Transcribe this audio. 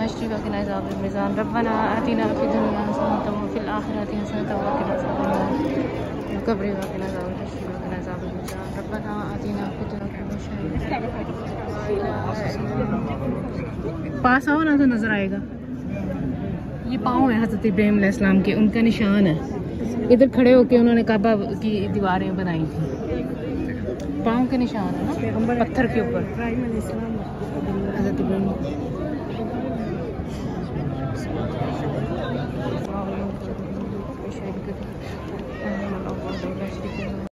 नश्री वक़िना अज़ाबल मिज़ान रब्बना आतिना फ़िद दुनिया हसनतम व फ़िल आखिरति हसनतम व क़िना अज़ाबन नार क़ब्र वक़िना अज़ाबल नश्री वक़िना अज़ाबल मिज़ान रब्बना आतिना फ़िद दुनिया। पास आओ ना तो नज़र आएगा। ये पाँव है हज़रत इब्राहीम अलैहिस्सलाम के, उनका निशान है। इधर खड़े होके उन्होंने काबा की दीवारें बनाई थी, पाँव के निशान है ना पत्थर के ऊपर। हज़रत इब्राहीम